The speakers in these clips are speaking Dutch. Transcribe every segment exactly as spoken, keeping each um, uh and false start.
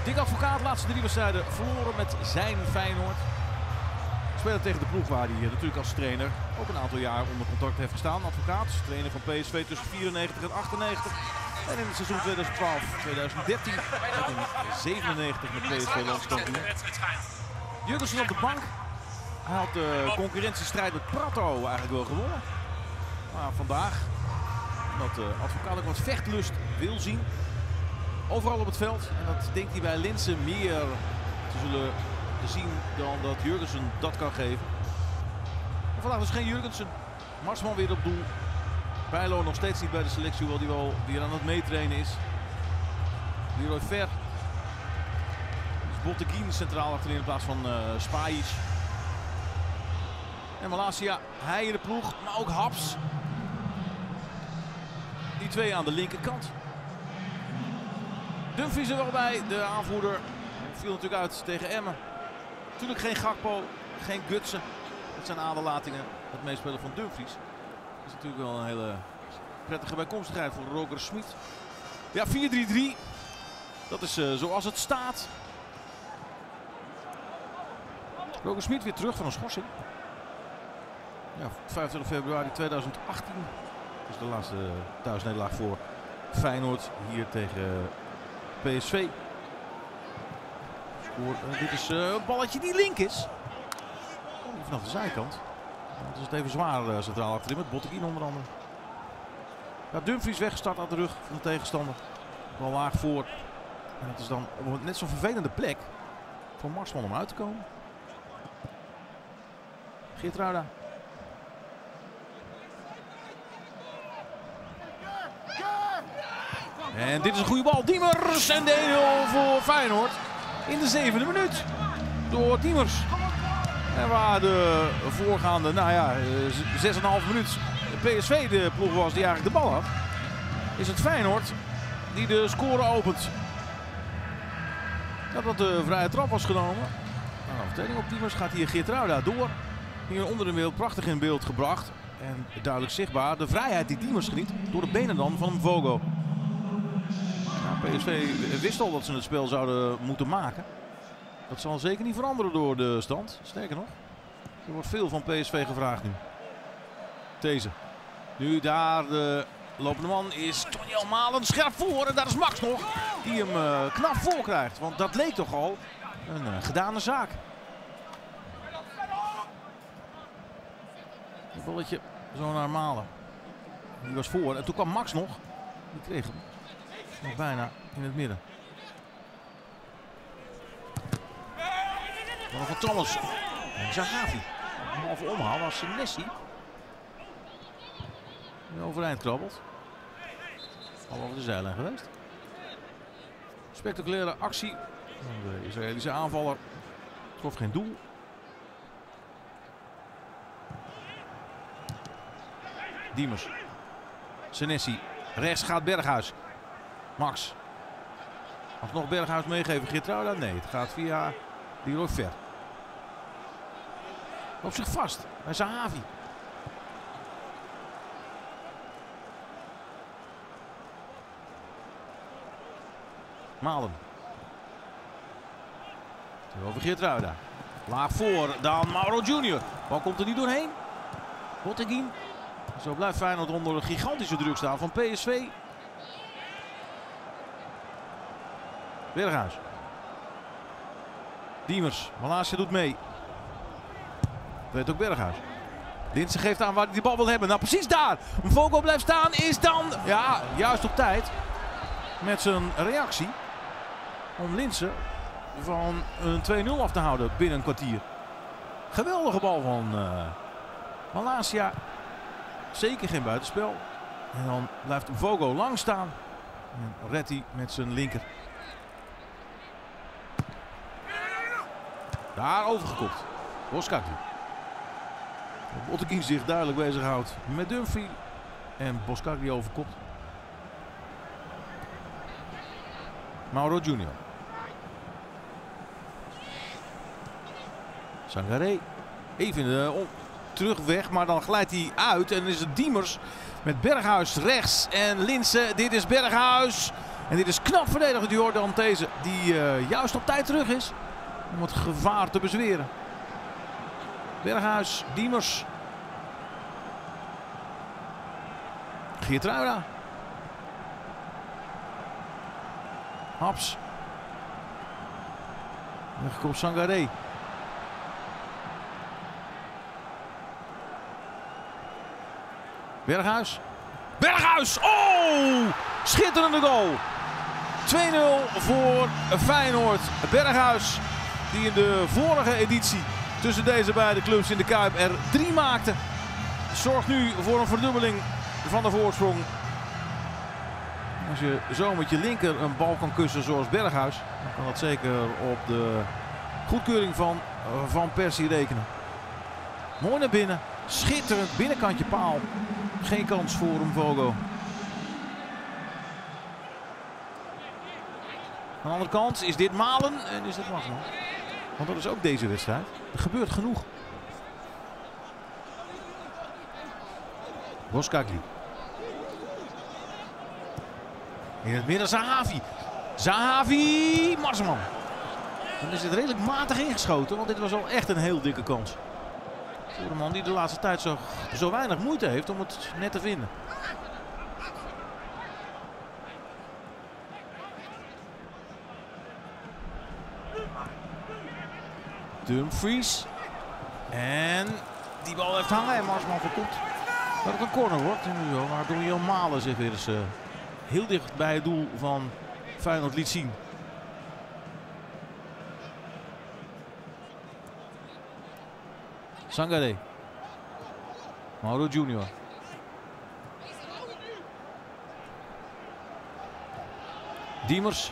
Dick Advocaat, laatste drie wedstrijden verloren met zijn Feyenoord. Speler tegen de ploeg waar hij natuurlijk als trainer ook een aantal jaar onder contract heeft gestaan. Advocaat, trainer van P S V tussen vierennegentig en achtennegentig. En in het seizoen tweeduizend twaalf tweeduizend dertien met een zevenennegentig met P S V landskampioen. Jurgensen op de bank. Hij had de concurrentiestrijd met Prato eigenlijk wel gewonnen. Maar vandaag, omdat de Advocaat ook wat vechtlust wil zien. Overal op het veld. En dat denkt hij bij Linssen meer te zullen zien dan dat Jurgensen dat kan geven. En vandaag dus geen Jurgensen. Marsman weer op doel. Bijlo nog steeds niet bij de selectie, hoewel hij wel weer aan het meetrainen is. Leroy Fer. Dus Botteguin centraal achterin in plaats van uh, Spajic. En Malacia, hij in de ploeg, maar ook Haps. Die twee aan de linkerkant. Dumfries er wel bij, de aanvoerder. Viel natuurlijk uit tegen Emmen. Natuurlijk geen Gakpo, geen Gutsen. Dat zijn aderlatingen. Het meespelen van Dumfries. Dat is natuurlijk wel een hele prettige bijkomstigheid voor Roger Schmid. Ja, vier drie drie. Dat is uh, zoals het staat. Roger Schmid weer terug van een schorsing. Ja, vijfentwintig februari tweeduizend achttien. Dat is de laatste thuisnederlaag voor Feyenoord hier tegen P S V. Scoor, uh, dit is uh, een balletje die link is. Oh, vanaf de zijkant. Het is het even zwaar uh, centraal achterin met Botteguin onder andere. Ja, Dumfries weggestart aan de rug van de tegenstander. Wel laag voor. En dat is dan op een net zo'n vervelende plek voor Marsman om uit te komen. Geertruida. En dit is een goede bal. Diemers en de één nul voor Feyenoord. In de zevende minuut. Door Diemers. En waar de voorgaande, nou ja, zes komma vijf minuut P S V de ploeg was die eigenlijk de bal had. Is het Feyenoord die de score opent. Dat dat de vrije trap was genomen. Nou, een overtreding op Diemers gaat hier Geertruida door. Hier onder de beeld prachtig in beeld gebracht. En duidelijk zichtbaar de vrijheid die Diemers geniet door de benen dan van Mvogo. Nou, P S V wist al dat ze het spel zouden moeten maken. Dat zal zeker niet veranderen door de stand. Sterker nog, er wordt veel van P S V gevraagd nu. Deze. Nu daar de lopende man is Tonjel Malen scherp voor. En daar is Max nog. Die hem uh, knap voor krijgt. Want dat leek toch al een uh, gedane zaak. Een balletje zo naar Malen. Die was voor. En toen kwam Max nog. Die kreeg hem. Nog bijna in het midden. Dan van Thomas. En Zahavi. Een halve omhaal was Nessie. Die overeind krabbelt. Al over de zijlijn geweest. Spectaculaire actie. De Israëlische aanvaller trof geen doel. Diemers. Senesi. Rechts gaat Berghuis. Max. Mag nog Berghuis meegeven? Geertruida? Nee, het gaat via Leroy Fer. Op zich vast bij Zahavi. Malen. Over Geertruida. Laag voor, dan Mauro junior Bal komt er niet doorheen. Botteguin. Zo blijft Feyenoord onder een gigantische druk staan van P S V. Berghuis. Diemers. Malacia doet mee. Weet ook Berghuis. Linssen geeft aan waar hij die bal wil hebben. Nou, precies daar. Mvogo blijft staan. Is dan, ja, juist op tijd. Met zijn reactie. Om Linssen van een twee nul af te houden binnen een kwartier. Geweldige bal van uh, Malacia. Zeker geen buitenspel. En dan blijft Mvogo lang staan. En redt hij met zijn linker. Daar overgekopt. Boskakli. Botteguin zich duidelijk bezighoudt met Dumfries. En Boskakli overkopt. Mauro junior Sangaré. Even in de terugweg, maar dan glijdt hij uit. En dan is het Diemers met Berghuis rechts. En Linssen, dit is Berghuis. En dit is knap verdedigd door Jordan These, die uh, juist op tijd terug is om het gevaar te bezweren. Berghuis, Diemers. Geertruida. Haps. Wegkomt Sangaré. Berghuis. Berghuis! Oh! Schitterende goal. twee nul voor Feyenoord. Berghuis, die in de vorige editie tussen deze beide clubs in de Kuip er drie maakte, zorgt nu voor een verdubbeling van de voorsprong. Als je zo met je linker een bal kan kussen zoals Berghuis, dan kan dat zeker op de goedkeuring van Van Persie rekenen. Mooi naar binnen. Schitterend. Binnenkantje paal. Geen kans voor Mvogo. Aan de andere kant is dit Malen en is dat Marsman. Want dat is ook deze wedstrijd. Er gebeurt genoeg. Boskagli. In het midden Zahavi. Zahavi, Marsman. Dan is het redelijk matig ingeschoten, want dit was al echt een heel dikke kans. Voor een man die de laatste tijd zo, zo weinig moeite heeft om het net te vinden. Dumfries. En die bal heeft hangen en Marsman voorkomt dat het een corner wordt. Waardoor Jan Malen zich weer eens uh, heel dicht bij het doel van Feyenoord liet zien. Sangaré. Mauro Junior. Diemers.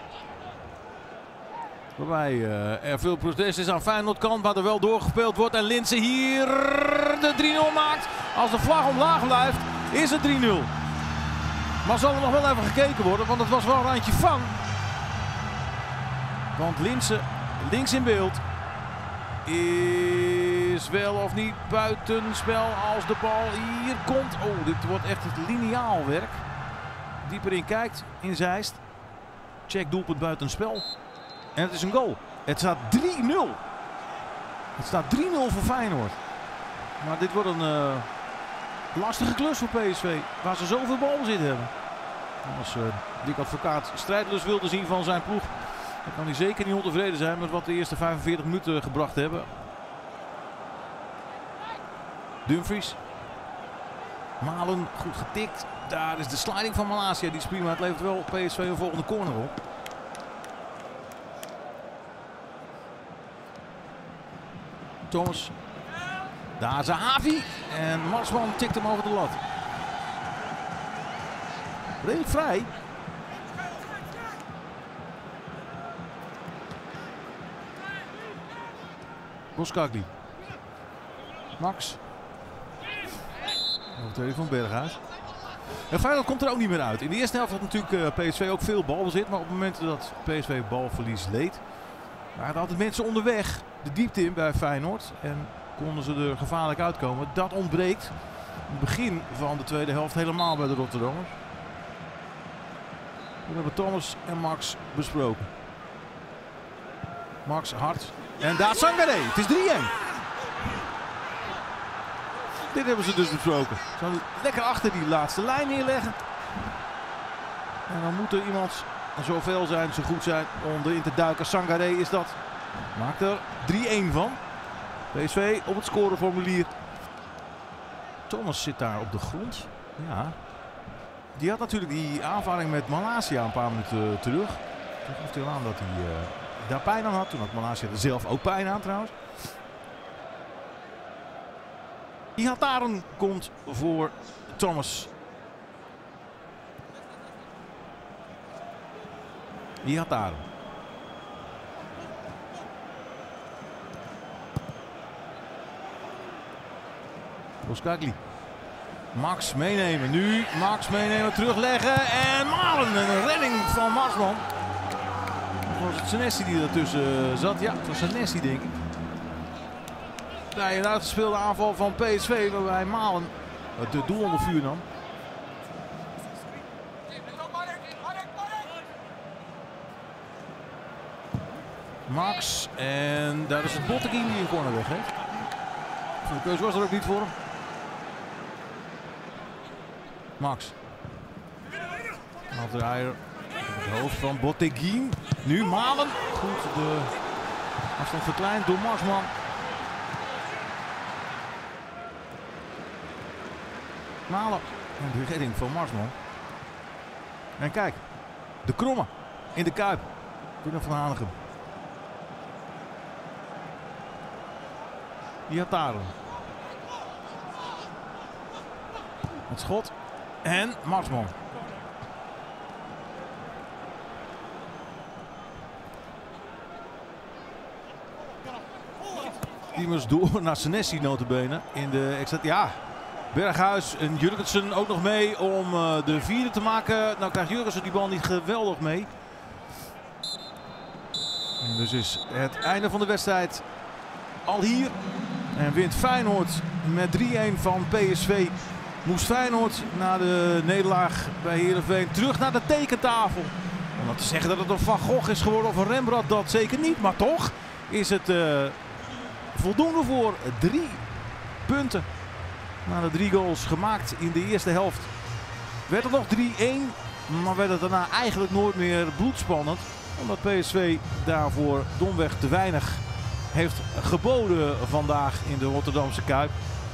Waarbij uh, er veel protest is aan Feyenoord kant, maar er wel doorgespeeld wordt. En Linse hier de drie nul maakt. Als de vlag omlaag blijft, is het drie nul. Maar zal er nog wel even gekeken worden, want het was wel een randje van. Want Linse, links in beeld, is wel of niet buitenspel als de bal hier komt. Oh, dit wordt echt het lineaal werk. Dieper in kijkt, in Zeist. Check doelpunt buitenspel. En het is een goal. Het staat drie nul. Het staat drie nul voor Feyenoord. Maar dit wordt een uh, lastige klus voor P S V. Waar ze zoveel balbezit hebben. Als uh, Dick Advocaat strijdlust wilde zien van zijn ploeg, dan kan hij zeker niet ontevreden zijn met wat de eerste vijfenveertig minuten gebracht hebben. Dumfries. Malen goed getikt. Daar is de sliding van Malacia. Die is prima. Het levert wel P S V een volgende corner op. Thomas. Daar is Zahavi. En Marsman tikt hem over de lat. Redelijk vrij. Boskagli. Max. Overtreding van Berghuis. En Feyenoord komt er ook niet meer uit. In de eerste helft had natuurlijk uh, P S V ook veel balbezit. Maar op het moment dat P S V balverlies leed, waren er altijd mensen onderweg de diepte in bij Feyenoord. En konden ze er gevaarlijk uitkomen. Dat ontbreekt in het begin van de tweede helft helemaal bij de Rotterdammers. We hebben Thomas en Max besproken. Max hard. En daar Sangaré. Het is drie één. Dit hebben ze dus besproken. Ze gaan lekker achter die laatste lijn neerleggen. En dan moet er iemand zo veel zijn, zo goed zijn om erin te duiken. Sangaré is dat. Maakt er drie één van. P S V op het scoreformulier. Thomas zit daar op de grond. Ja. Die had natuurlijk die aanvaring met Malacia een paar minuten terug. Toen gaf hij al aan dat hij uh, daar pijn aan had. Toen had Malacia er zelf ook pijn aan trouwens. Ihataren komt voor Thomas. Ihataren. Boskagli. Max meenemen. Nu Max meenemen, terugleggen en Malen. Een redding van Marsman. Of was het Senesi die ertussen zat? Ja, het was Senesi denk ik. Bij een uitgespeelde aanval van P S V waarbij Malen het doel onder vuur nam. Max. En daar is het Botteguin die een corner weggeeft. De keuze was er ook niet voor hem. Max. Afdraaier. Het hoofd van Botteguin. Nu Malen. Goed, de afstand verkleind door Marsman. Malen. En de redding van Marsman. En kijk. De kromme. In de Kuip. Willem van Hanegem. Ihataren. Het schot. En Marsman. Immers door naar Senesi notabene in de extra. Ja, Berghuis en Jurgensen ook nog mee om uh, de vierde te maken. Nou krijgt Jurgensen die bal niet geweldig mee. En dus is het einde van de wedstrijd al hier. En wint Feyenoord met drie-een van P S V. Moest Feyenoord na de nederlaag bij Heerenveen terug naar de tekentafel. Om dan te zeggen dat het een Van Gogh is geworden of een Rembrandt, dat zeker niet. Maar toch is het uh, voldoende voor drie punten. Na de drie goals gemaakt in de eerste helft werd het nog drie-een. Maar werd het daarna eigenlijk nooit meer bloedspannend. Omdat P S V daarvoor domweg te weinig heeft geboden vandaag in de Rotterdamse Kuip.